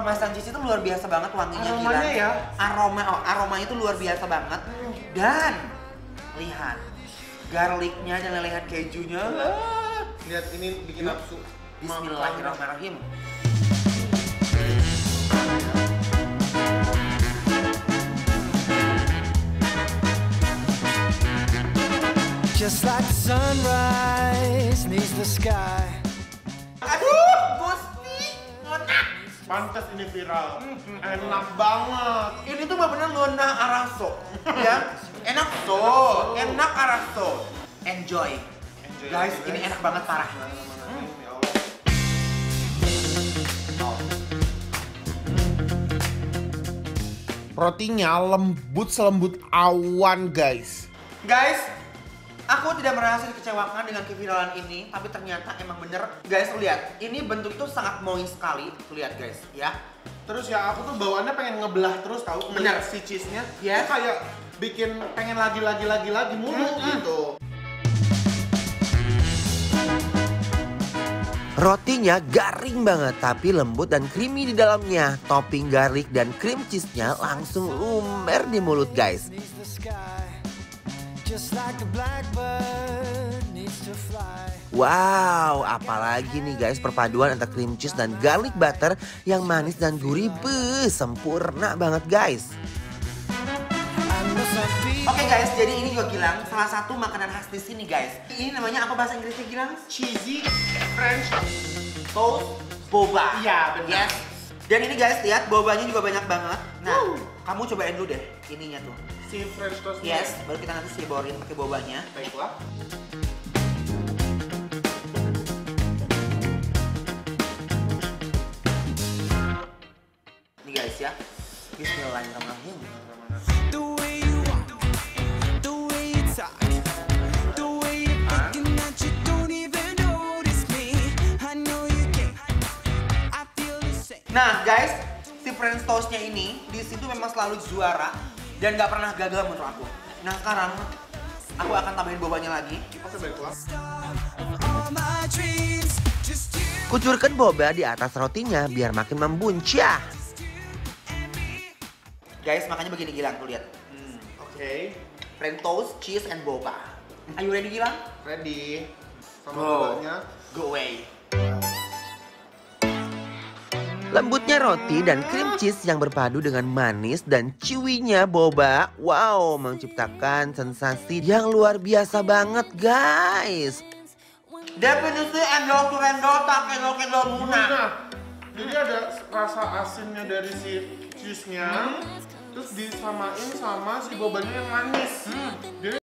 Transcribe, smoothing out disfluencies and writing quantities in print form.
Kemasan cheese itu luar biasa banget wanginya. Aromanya gila. ya? Aroma itu luar biasa banget. Dan lihat garlicnya dan lelehan kejunya. Lihat ini bikin nafsu. Bismillahirrahmanirrahim. Just like the sunrise needs the sky. Aduh, Gusti, ngonah. Pantes ini viral. Enak banget. Ini tuh bener-bener ngonah araso, ya. Enak araso. Enjoy. Guys, ini enak banget parah. Rotinya lembut selembut awan, guys. Guys, aku tidak merasa dikecewakan dengan keviralan ini, tapi ternyata emang bener. Guys, lu lihat, ini bentuk itu sangat moist sekali. Tuh lihat guys, ya. Terus ya aku tuh bawaannya pengen ngebelah terus tahu. Bener. Si cheese-nya. Yes. Itu kayak bikin pengen lagi mulu gitu. Rotinya garing banget tapi lembut dan creamy di dalamnya. Topping garlic dan cream cheese-nya langsung lumer di mulut, guys. Needs the sky. Just like a blackbird needs to fly. Wow, apalagi nih guys perpaduan antara cream cheese dan garlic butter yang manis dan gurih, sempurna banget guys. Oke guys, jadi ini juga Gilang, salah satu makanan khas di sini guys. Ini namanya apa bahasa Inggrisnya Gilang? Cheesy French Toast boba. Iya, benar. Yes. Dan ini guys, lihat bobanya juga banyak banget. Nah, kamu cobain dulu deh ininya tuh. si French toast. Yes, baru kita nanti siborin pakai bobanya. Baiklah. Nih guys ya. Bismillahirrahmanirrahim. The way you walk, the way you talk, the way you're thinking that you don't even notice me. I know you can't. I feel the same. Nah guys, si French toastnya ini di situ memang selalu juara dan nggak pernah gagal menurut aku. Nah sekarang aku akan tambahin bobanya lagi. Oke, baiklah. All my dreams, just you. Kucurkan boba di atas rotinya biar makin membuncah. Guys, makanya begini Gilang tuh lihat. Oke. French toast, cheese, and boba. Are you ready Gilang? Ready. Sama Go. bobanya. Go away. Lembutnya roti dan cream cheese yang berpadu dengan manis dan chewy-nya boba. Wow, menciptakan sensasi yang luar biasa banget guys. Definisi endol to endol tak endol muna. Nah, jadi ada rasa asinnya dari si cheese-nya, terus disamain sama si bobanya yang manis. Jadi